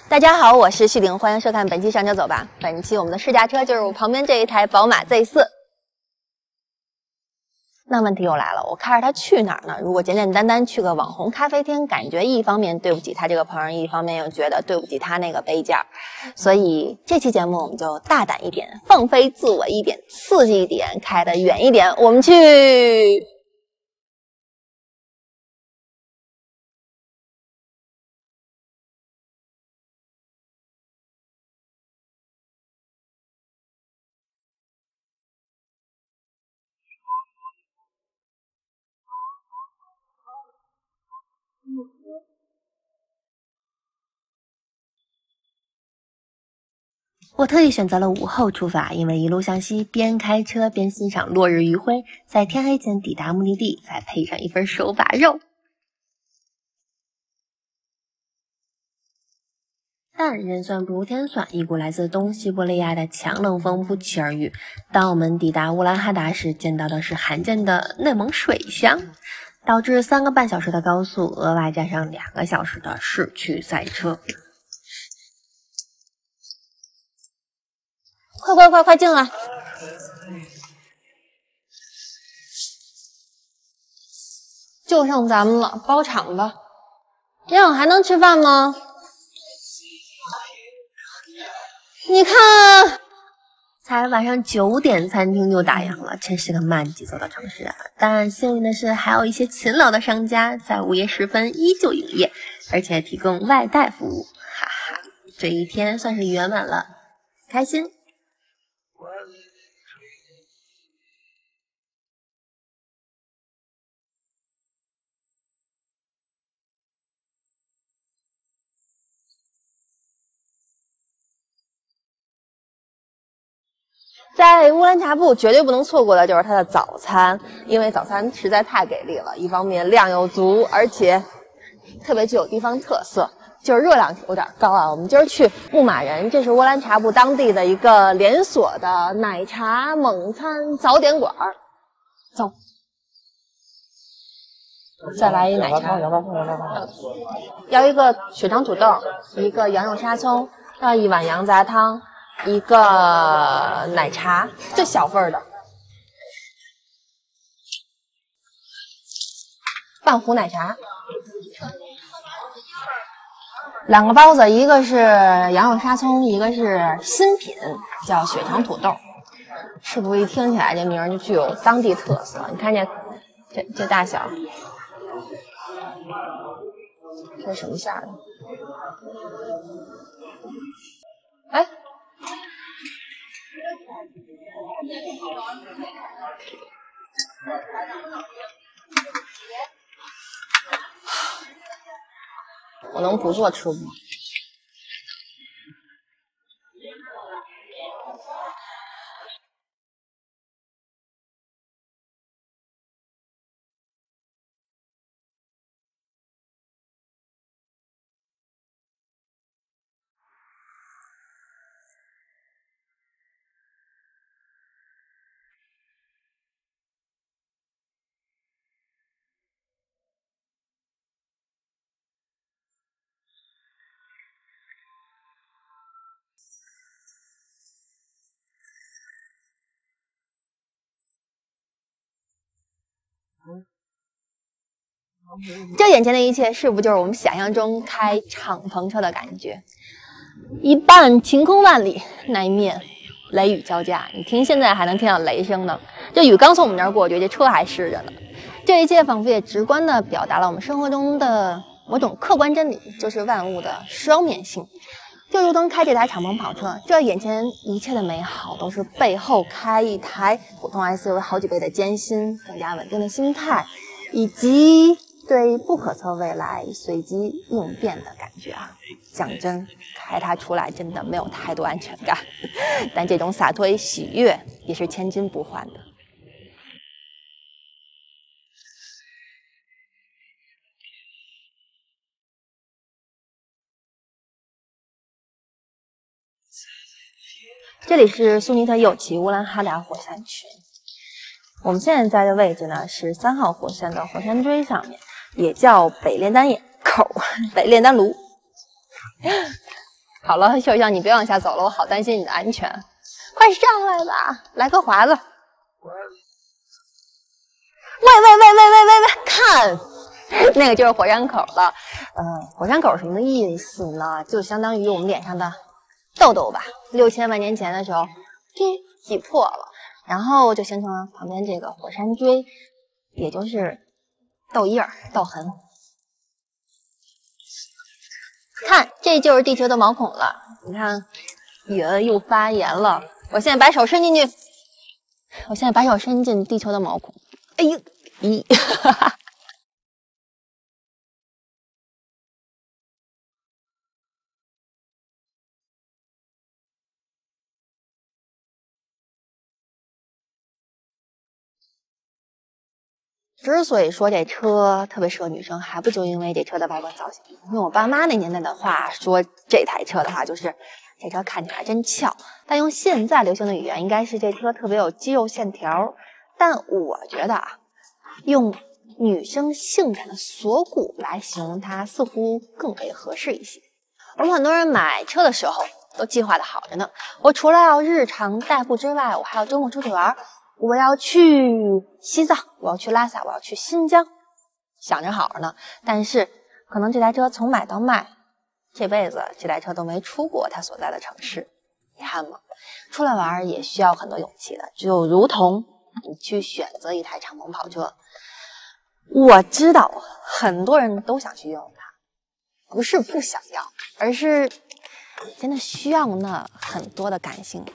大家好，我是旭玲，欢迎收看本期上车走吧。本期我们的试驾车就是我旁边这一台宝马 Z4。那问题又来了，我开着它去哪儿呢？如果简简单单去个网红咖啡厅，感觉一方面对不起他这个朋友，一方面又觉得对不起他那个杯架。所以这期节目我们就大胆一点，放飞自我一点，刺激一点，开得远一点，我们去。我特意选择了午后出发，因为一路向西，边开车边欣赏落日余晖，在天黑前抵达目的地，再配上一份手把肉。但人算不如天算，一股来自东西伯利亚的强冷风不期而遇。当我们抵达乌兰哈达时，见到的是罕见的内蒙水乡，导致3个半小时的高速，额外加上2个小时的市区赛车。快进来！就剩咱们了，包场吧。这样还能吃饭吗？你看，才晚上9点，餐厅就打烊了，真是个慢节奏的城市啊！但幸运的是，还有一些勤劳的商家在午夜时分依旧营业，而且提供外带服务，哈哈，这一天算是圆满了，开心。在乌兰察布绝对不能错过的就是它的早餐，因为早餐实在太给力了，一方面量又足，而且特别具有地方特色，就是热量有点高啊。我们今儿去牧马人，这是乌兰察布当地的一个连锁的奶茶蒙餐早点馆。走，再来一奶茶，要一个血肠土豆，一个羊肉沙葱，要一碗羊杂汤，一个奶茶，最小份的半壶奶茶，2个包子，一个是羊肉沙葱，一个是新品，叫血肠土豆。是不是一听起来这名儿就具有当地特色？你看这大小，这是什么馅儿的？哎。我能不做吃吗？这眼前的一切是不就是我们想象中开敞篷车的感觉？一半晴空万里，那一面雷雨交加，你听现在还能听到雷声呢。这雨刚从我们这儿过去，这车还湿着呢。这一切仿佛也直观地表达了我们生活中的某种客观真理，就是万物的双面性。就如同开这台敞篷跑车，这眼前一切的美好都是背后开一台普通 SUV 好几倍的艰辛，更加稳定的心态，以及对不可测未来随机应变的感觉啊！讲真，开它出来真的没有太多安全感，但这种洒脱与喜悦也是千金不换的。这里是苏尼特右旗乌兰哈达火山群，我们现在在的位置呢是3号火山的火山锥上面，也叫北炼丹口、北炼丹炉。 好了，秀秀，你别往下走了，我好担心你的安全。快上来吧，来个华子。喂，看，那个就是火山口了。火山口什么意思呢？就相当于我们脸上的痘痘吧。6000万年前的时候，挤破了，然后就形成了旁边这个火山锥，也就是痘印儿、痘痕。看，这就是地球的毛孔了。你看，又发炎了。我现在把手伸进去，地球的毛孔。哎呦，咦，哈哈。之所以说这车特别适合女生，还不就因为这车的外观造型？用我爸妈那年代的话说，这台车的话就是这车看起来真俏。但用现在流行的语言，应该是这车特别有肌肉线条。但我觉得啊，用女生性感的锁骨来形容它，似乎更为合适一些。我们很多人买车的时候都计划的好着呢，我除了要日常代步之外，我还要周末出去玩。我要去西藏，我要去拉萨，我要去新疆，想着好着呢。但是可能这台车从买到卖，这辈子这台车都没出过它所在的城市，遗憾吗？出来玩也需要很多勇气的，就如同你去选择一台敞篷跑车。我知道很多人都想去拥有它，不是不想要，而是真的需要那很多的感性。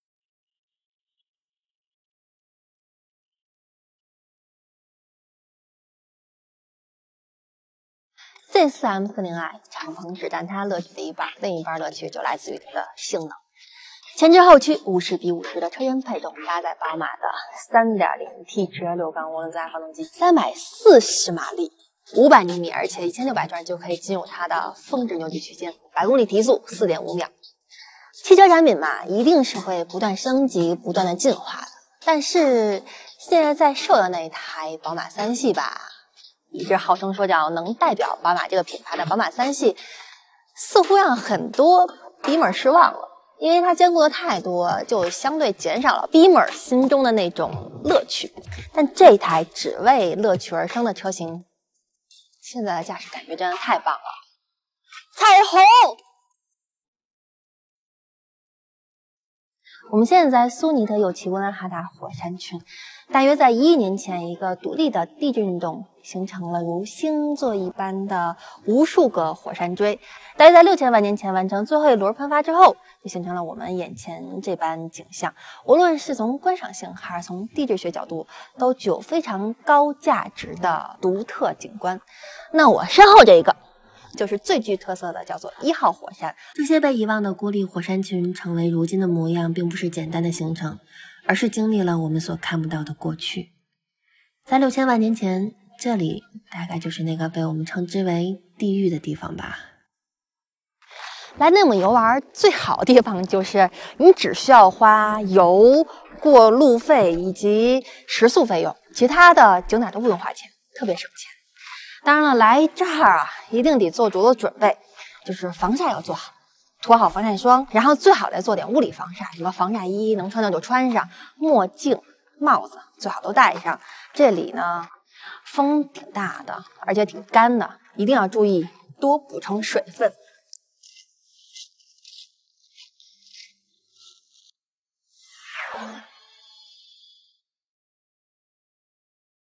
这次 M40i 敞篷只占它乐趣的一半，另一半乐趣就来自于它的性能。前置后驱50:50的车身配重搭载宝马的 3.0T 直热6缸涡轮增压发动机，340马力，500牛米，而且1600转就可以进入它的峰值扭矩区间，100公里提速4.5秒。汽车产品嘛，一定是会不断升级、不断的进化的。但是现在在售的那一台宝马3系吧，一直号称说叫能代表宝马这个品牌的宝马3系，似乎让很多 Beamer 失望了，因为它兼顾的太多，就相对减少了 Beamer 心中的那种乐趣。但这台只为乐趣而生的车型，现在的驾驶感觉真的太棒了。彩虹！我们现在在苏尼特右旗温拉哈达火山群，大约在1亿年前，一个独立的地质运动形成了如星座一般的无数个火山锥，大约在6000万年前完成最后一轮喷发之后，就形成了我们眼前这般景象。无论是从观赏性还是从地质学角度，都具有非常高价值的独特景观。那我身后这个就是最具特色的，叫做1号火山。 这些被遗忘的孤立火山群成为如今的模样，并不是简单的形成，而是经历了我们所看不到的过去。在6000万年前，这里大概就是那个被我们称之为地狱的地方吧。 来内蒙游玩最好的地方就是你只需要花油、过路费以及食宿费用，其他的景点都不用花钱，特别省钱。当然了，来这儿啊，一定得做足了准备，就是防晒要做好，涂好防晒霜，然后最好再做点物理防晒，什么防晒衣能穿的就穿上，墨镜、帽子最好都戴上。这里呢，风挺大的，而且挺干的，一定要注意多补充水分。